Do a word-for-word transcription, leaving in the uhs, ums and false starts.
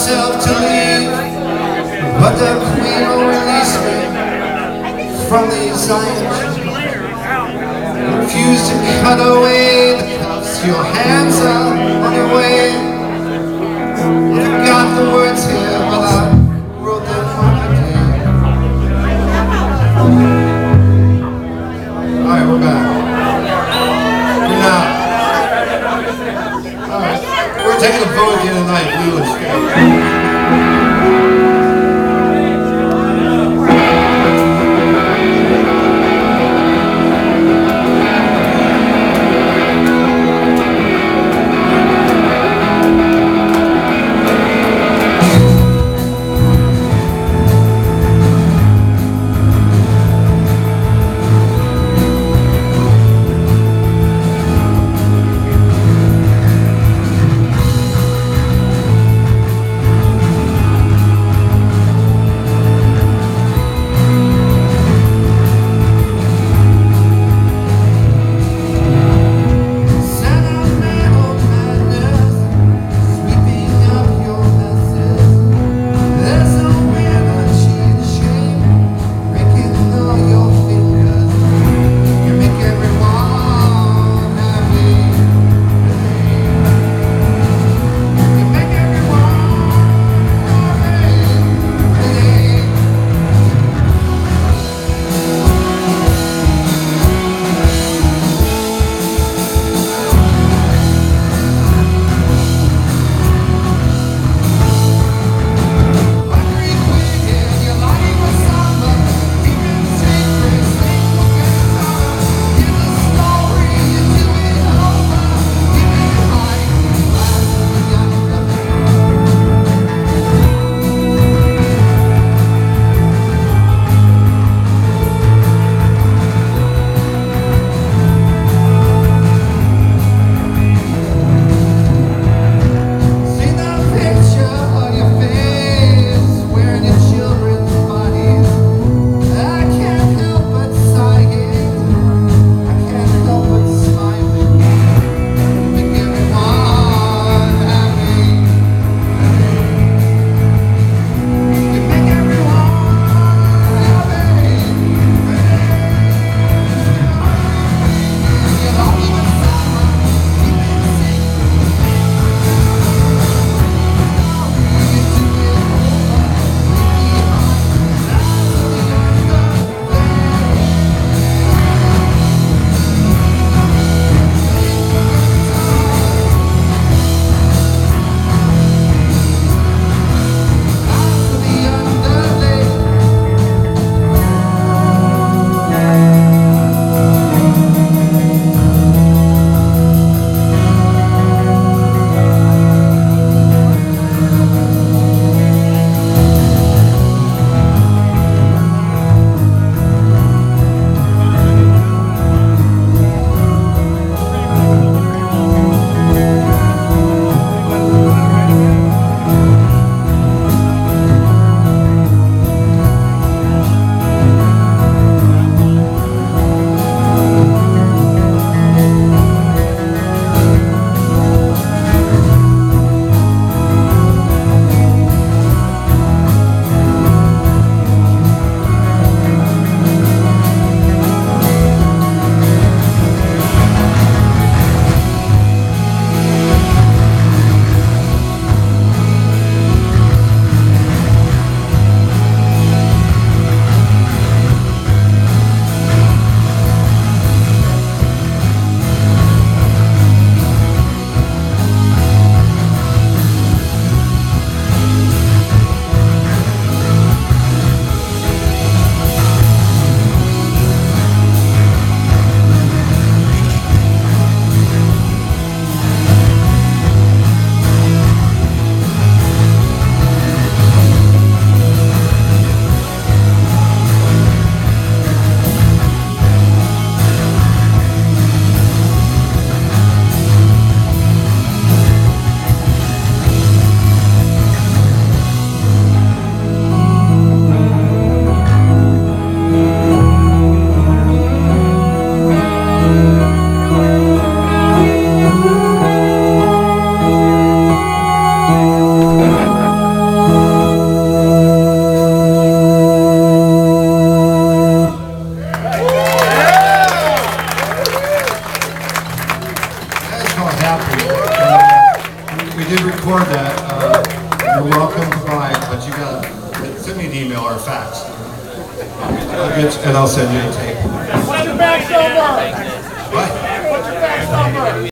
myself to leave, but the Queen will release me from these irons. Refuse to cut away the cuffs. Your hands are on your way. I forgot the words here, but I wrote them on my day. Alright, we're back. Good night. Alright, we're taking a vote again tonight. Blue is good. we did record that. Uh, you're welcome to buy it, but you gotta send me an email or a fax. I'll get, and I'll send you a tape. What's your fax number? What? What's your fax number?